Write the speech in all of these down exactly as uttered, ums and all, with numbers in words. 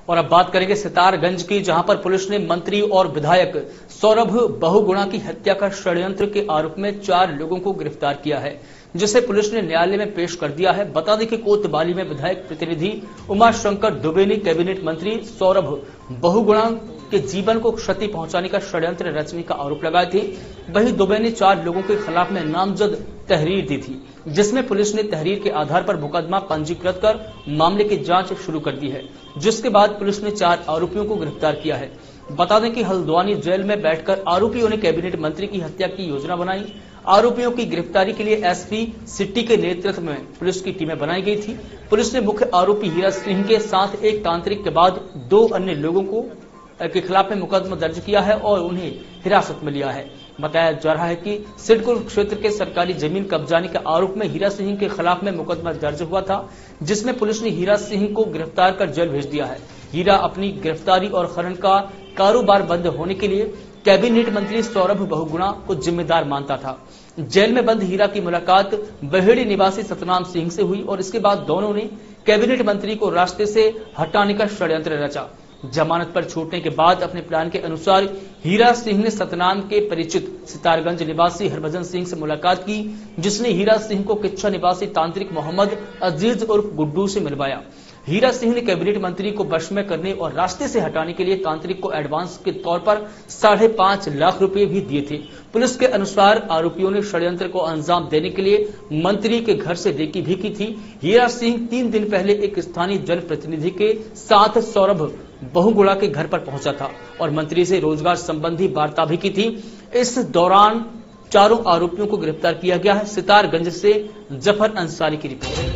और अब बात करेंगे सितारगंज की, जहां पर पुलिस ने मंत्री और विधायक सौरभ बहुगुणा की हत्या का षड्यंत्र के आरोप में चार लोगों को गिरफ्तार किया है, जिसे पुलिस ने न्यायालय में पेश कर दिया है। बता दें कि कोतवाली में विधायक प्रतिनिधि उमाशंकर दुबे ने कैबिनेट मंत्री सौरभ बहुगुणा के जीवन को क्षति पहुंचाने का षड्यंत्र रचने का आरोप लगाए थे। वहीं दुबे ने चार लोगों के खिलाफ में नामजद तहरीर दी थी, जिसमें पुलिस ने तहरीर के आधार पर मुकदमा पंजीकृत कर मामले की जांच शुरू कर दी है, जिसके बाद पुलिस ने चार आरोपियों को गिरफ्तार किया है। बता दें कि हल्द्वानी जेल में बैठकर आरोपियों ने कैबिनेट मंत्री की हत्या की योजना बनाई। आरोपियों की गिरफ्तारी के लिए एसपी सिटी के नेतृत्व में पुलिस की टीमें बनाई गई थी। पुलिस ने मुख्य आरोपी हीरा सिंह के साथ एक तांत्रिक के बाद दो अन्य लोगों को के खिलाफ में मुकदमा दर्ज किया है और उन्हें हिरासत में लिया है। बताया जा रहा है कि सिडकुल क्षेत्र के सरकारी जमीन कब्जाने के आरोप में हीरा सिंह के खिलाफ में मुकदमा दर्ज हुआ था, जिसमें पुलिस ने हीरा सिंह को गिरफ्तार कर जेल भेज दिया है। हीरा अपनी गिरफ्तारी और खनन का कारोबार बंद होने के लिए कैबिनेट मंत्री सौरभ बहुगुणा को जिम्मेदार मानता था। जेल में बंद हीरा की मुलाकात बहेड़ी निवासी सतनाम सिंह से हुई और इसके बाद दोनों ने कैबिनेट मंत्री को रास्ते से हटाने का षड्यंत्र रचा। जमानत पर छूटने के बाद अपने प्लान के अनुसार हीरा सिंह ने सतनाम के परिचित सितारगंज निवासी हरभजन सिंह से मुलाकात की, जिसने हीरा सिंह को किच्छा निवासी तांत्रिक मोहम्मद अजीज उर्फ गुड्डू से मिलवाया। हीरा सिंह ने कैबिनेट मंत्री को वश में करने और रास्ते से हटाने के लिए तांत्रिक को एडवांस के तौर पर साढ़े पांच लाख रुपए भी दिए थे। पुलिस के अनुसार आरोपियों ने षड्यंत्र को अंजाम देने के लिए मंत्री के घर से रेकी भी की थी। हीरा सिंह तीन दिन पहले एक स्थानीय जनप्रतिनिधि के साथ सौरभ बहुगुणा के घर पर पहुंचा था और मंत्री से रोजगार संबंधी वार्ता भी की थी। इस दौरान चारों आरोपियों को गिरफ्तार किया गया है। सितारगंज से जफर अंसारी की रिपोर्ट।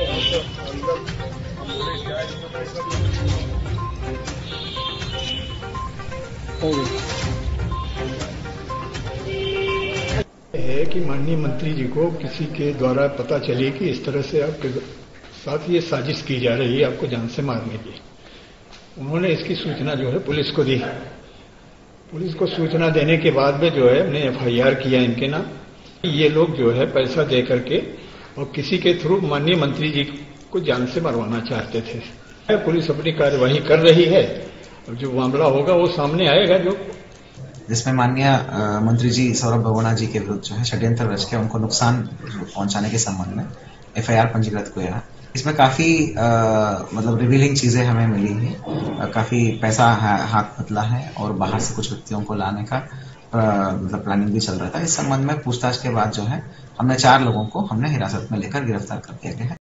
है कि माननीय मंत्री जी को किसी के द्वारा पता चली कि इस तरह से आपके साथ ये साजिश की जा रही है आपको जान से मारने की। उन्होंने इसकी सूचना जो है पुलिस को दी। पुलिस को सूचना देने के बाद में जो है हमने एफ आई आर किया इनके नाम। ये लोग जो है पैसा दे करके और किसी के थ्रू माननीय मंत्री जी को जान से मरवाना चाहते थे। पुलिस अपनी कार्यवाही कर रही है और जो मामला होगा वो सामने आएगा, जो जिसमें माननीय मंत्री जी सौरभ बहुगुणा जी के विरुद्ध जो है षड्यंत्र रच के उनको नुकसान पहुंचाने के संबंध में एफ आई आर पंजीकृत किया है। इसमें काफी आ, मतलब रिवीलिंग चीजें हमें मिली हैं। काफी पैसा हाथ बदला है और बाहर से कुछ व्यक्तियों को लाने का मतलब प्लानिंग भी चल रहा था। इस संबंध में पूछताछ के बाद जो है हमने चार लोगों को हमने हिरासत में लेकर गिरफ्तार कर दिया गया है।